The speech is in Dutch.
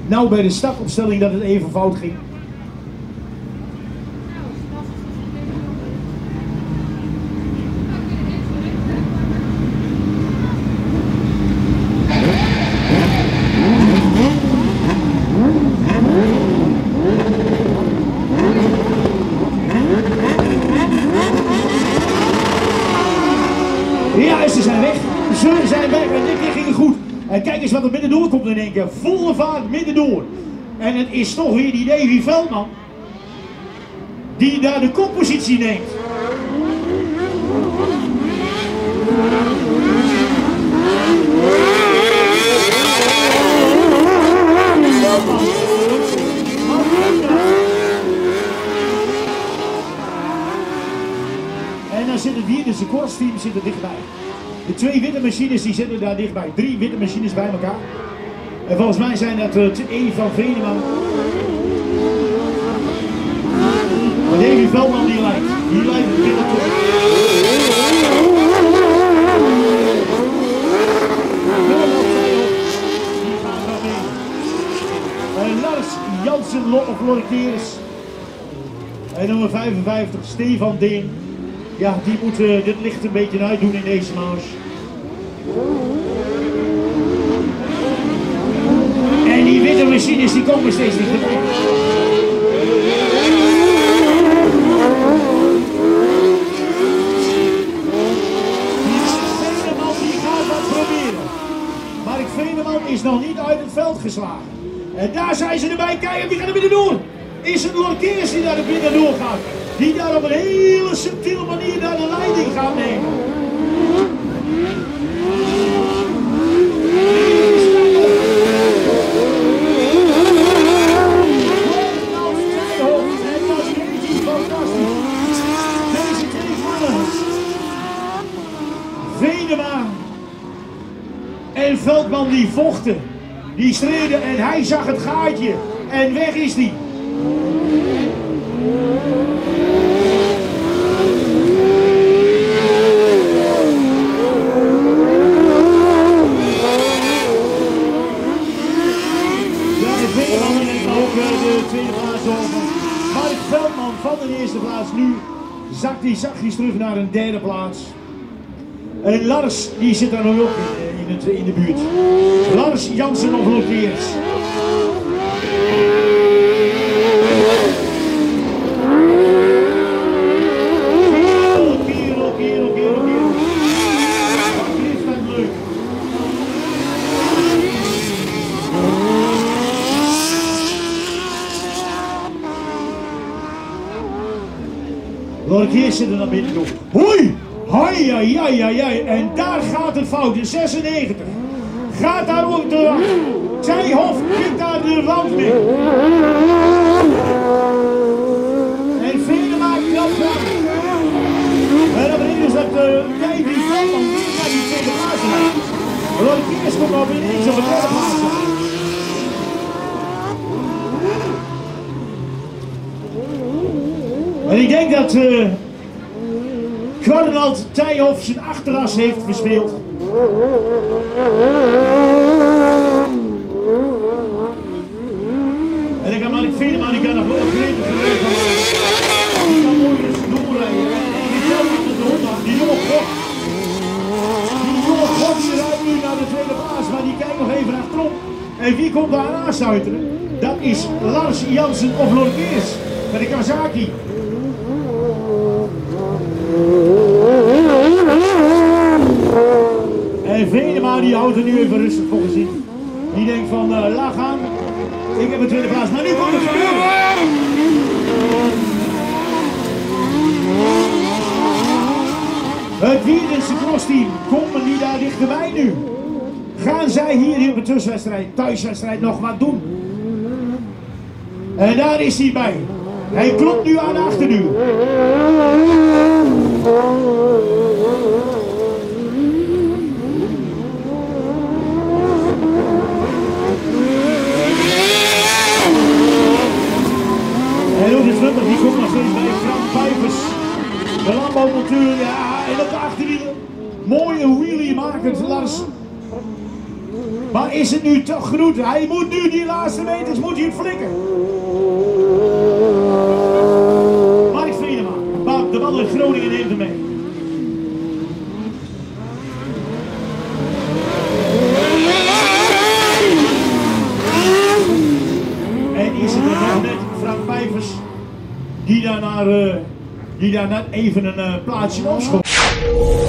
nou bij de startopstelling dat het even fout ging. Ja, ze zijn weg. Ze zijn weg en dit keer ging het goed. En kijk eens wat er middendoor komt in één keer. Volle vaart middendoor. En het is toch weer die Davy Veldman die daar de koppositie neemt. En dan zit het hier, dus de korsteam zit er dichtbij. De twee witte machines die zitten daar dichtbij. 3 witte machines bij elkaar. En volgens mij zijn dat E van Veneman. Maar Davy Veldman die leidt. Die leidt het binnen toe. Die gaan wel mee. En Lars Jansen of Lorkeers. En nummer 55 Stefan Deen. Ja, die moet dit licht een beetje uitdoen in deze marge. En die witte machines die komen steeds dichterbij. Veneman die gaat wat proberen. Maar Veneman is nog niet uit het veld geslagen. En daar zijn ze erbij. Kijken, wie gaat er binnen door? Is het Lorkeers die daar binnen door gaat? Die daar op een hele subtiele manier naar de leiding gaat nemen. Deze twee mannen, Venema en Veldman, die vochten, die streden en hij zag het gaatje en weg is die. De tweede plaats over. Mark Veldman van de eerste plaats. Nu zakt hij zachtjes terug naar een derde plaats. En Lars die zit daar nog ook in de buurt. Lars Jansen of Lorkeers. Lorkeers zit er naar binnen door. Hoi! Hoi, hoi, hoi, hoi. En daar gaat het fout. In 96. Gaat daar ook de Zijhof kikt daar de wand mee. En Venema knapt aan. En dat betekent dus dat Davy Veldman naar die tweede plaats rijdt. Lorkeers komt nog ineens op de derde plaats. En ik denk dat Kwarnald Tijhoff zijn achteras heeft verspeeld. En ik kan Mark Venema, die kan nog wel gretig gereden. Die kan mooi eens doorrijden. Die kan niet de hond af. Die jonge God. Die jonge God die rijdt nu naar de tweede plaats, maar die kijkt nog even achterom. En wie komt daar aansluiten? Dat is Lars Jansen of Lorkeers met de Kawasaki. En Venema die houdt er nu even rustig voor gezien. Die denkt van laat gaan. Ik heb een tweede plaats, maar nu komt het gebeuren. Het Wiedense crossteam, komen die daar dichterbij nu? Gaan zij hier op de tussenwedstrijd, thuiswedstrijd nog wat doen? En daar is hij bij. Hij klopt nu aan de achterduur. En ook de slipper die komt nog steeds bij Frank Pijpers. De landbouwmonteur, ja, en op de achterwielen. Mooie wheelie makend, Lars. Maar is het nu toch genoeg? Hij moet nu die laatste meters moet hij het flikken. Mark Vriendema, de bal in Groningen neemt hem mee. En is het nog net Frank Pijvers die daar even een plaatsje opschoot.